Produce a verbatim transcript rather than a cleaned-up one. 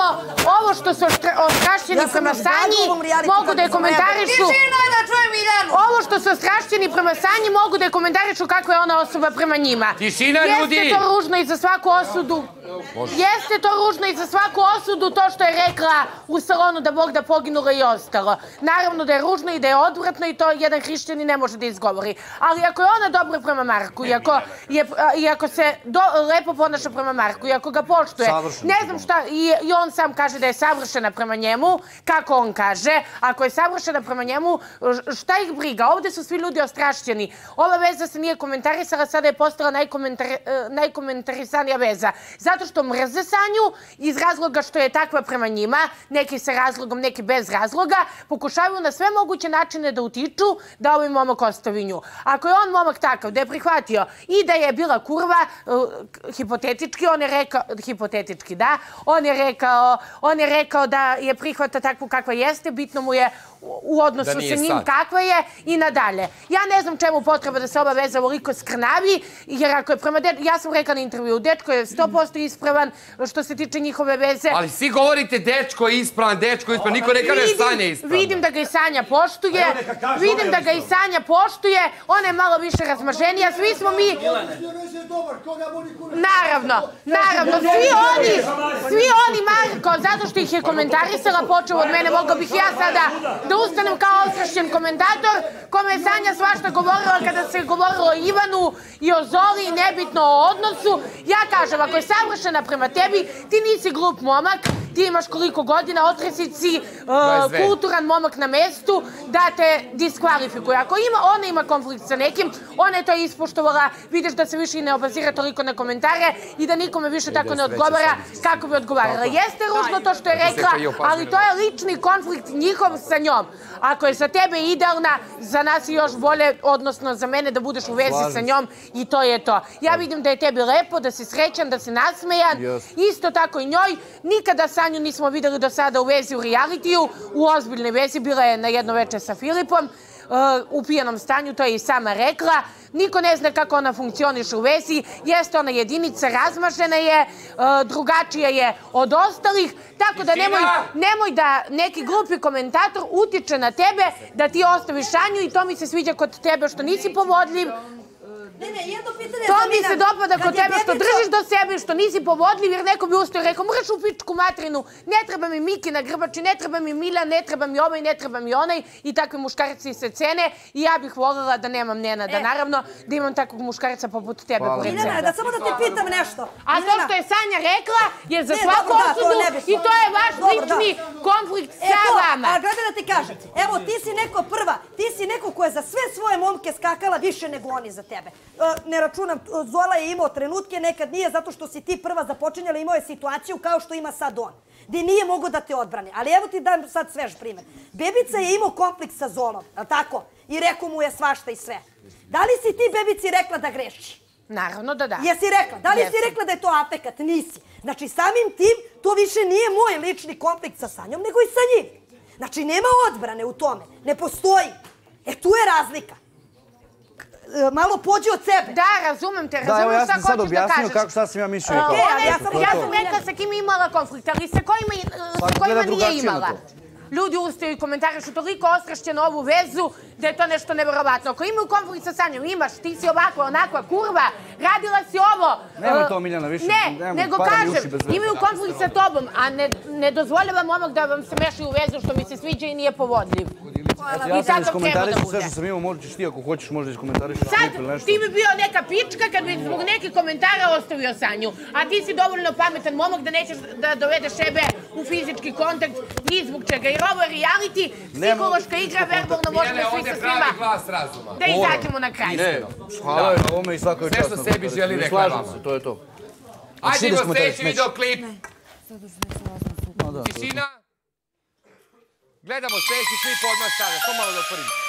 ovo što su ostrašćeni prema Sanji, mogu da je komentarišu... Ovo što su ostrašćeni prema Sanji, mogu da je komentarišu kakva je ona osoba prema njima. Tišina, ljudi! Jeste to ružno i za svaku osudu. Jeste to ružno i za svaku osudu to što je rekla u salonu da Bog da poginula i ostalo. Naravno da je ružno i da je odvratno i to jedan hrišćani ne može da izgovori. Ali ako je ona dobra prema Marku i ako se lepo ponaša prema Marku i ako ga poštuje, ne znam šta, i on sam kaže da je savršena prema njemu, kako on kaže, ako je savršena prema njemu, šta ih briga? Ovde su svi ljudi ostrašćeni. Ova veza se nije komentarisala, sada je postala najkomentarisanija veza. Zato što mrze Sanju, iz razloga što je takva prema njima, neki sa razlogom, neki bez razloga, pokušavaju na sve moguće načine da utiču da ovaj momak ostavi nju. Ako je on momak takav, da je prihvatio i da je bila kurva, hipotetički, on je rekao, hipotetički, da, on je rekao, on je rekao da je prihvata takvu kakva jeste, bitno mu je u odnosu sa njim kakva je i nadalje. Ja ne znam čemu potreba da se ova veza ovoliko skrnavi, jer ako je prema dečku, ja sam rekla na intervju, dečko je sto posto ispravan što se tiče njihove veze. Ali svi govorite dečko je ispravan, dečko je ispravan, niko ne kaže Sanja je ispravan. Vidim da ga i Sanja poštuje, vidim da ga i Sanja poštuje, ona je malo više razmaženija, svi smo mi... Naravno, naravno, svi oni, svi oni, Marko, zato što ih je komentarisala, počeo od mene, mogla bih ja sada da ustanem kao ostrašćen komentator, kome je Sanja svašta govorila kada se je govorilo o Ivanu i o Zoli i nebitno o odnosu. Ja kažem, ako je savršena prema tebi, ti nisi glup momak, ti imaš koliko godina, otresić si kulturan momak na mestu, da te diskvalifikuje. Ako ona ima konflikt sa nekim, ona je to ispoštovala, vidiš da se više i ne obazira toliko na komentare i da nikome više tako ne odgovara kako bi odgovarala. Jeste ružno to što je rekla, ali to je lični konflikt njihov sa njom. Ako je za tebe idealna, za nas je još bolje, odnosno za mene da budeš u vezi sa njom i to je to. Ja vidim da je tebi lepo, da si srećan, da si nasmejan, isto tako i njoj. Nikada Sanju nismo videli do sada u vezi u realitiju, u ozbiljnoj vezi, bila je na jedno večer sa Filipom, u pijanom stanju, to je i sama rekla. Niko ne zna kako ona funkcioniše u vezi, jeste ona jedinica, razmažena je, drugačija je od ostalih, tako da nemoj da neki glupi komentator utiče na tebe da ti ostaviš Sanju i to mi se sviđa kod tebe što nisi povodljiv. To mi se dopada kod tebe što držiš do sebe, što nisi povodljiv, jer neko bi ustao i rekao, mrš u pičku materinu, ne treba mi Miki na grbači, ne treba mi Mila, ne treba mi ovaj, ne treba mi onaj, i takvi muškarci se cene i ja bih voljela da nemam Nenada, naravno, da imam takvog muškarca poput tebe pored sebe. Nenada, samo da te pitam nešto. A to što je Sanja rekla je za svaku osudu i to je vaš lični konflikt sa vama. A gledaj da ti kažem, evo ti si neko prva, ti si neko koja za sve svoje momke skakala više nego oni za tebe. Ne računam, Zola je imao trenutke, nekad nije, zato što si ti prva započinjala, imao je situaciju kao što ima sad on, gdje nije mogo da te odbrani. Ali evo ti dam sad svež primjer. Bebica je imao konflikt sa Zolom, je li tako? I rekao mu je svašta i sve. Da li si ti Bebici rekla da greši? Naravno da da. Jesi rekla? Da li si rekla da je to afekat? Nisi. Znači samim tim, to više nije moj lični konflikt sa Sanjom, nego i sa njim. Znači nema odbrane u tome. Ne postoji. E tu je razlika. Malo pođi od sebe. Da, razumem te, razumem šta hoćeš da kažeš. Da, evo ja sam sad objasnio kako šta sam ja mišljio. Ja sam rekla sa kim je imala konflikt, ali sa kojima nije imala. Ljudi ustaju i komentarišu toliko ostrašćeno ovu vezu da je to nešto nevjerovatno. Ako imaju konflikt sa Sanjom, imaš, ti si ovakva, onakva, kurva, radila si ovo. Nemoj to, Miljana, više. Ne, nego kažem, imaju konflikt sa tobom, a ne dozvoljavam onog da vam se mešaju u vezu što mi se sviđa i nije povodljiv. Ja sam iskomentarišao sve što sam imao, možda ćeš ti ako hoćeš, možda iskomentarišeš klip ili nešto. Sad, ti bi bio neka pička kad bi zbog nekih komentara ostavio Sanju, a ti si dovoljno pametan momak da nećeš da dovedeš sebe u fizički kontakt ni zbog čega. Jer ovo je reality, psihološka igra, verbalno možemo svi sa svima da izađemo na kraj. Hvala je na ovome i svako je časno. Sve što sebi želi rekla vama. To je to. Ajde imamo sljedeći videoklip. Tišina. Gledamo sljedeći klip odmah sada, to malo da otvorim.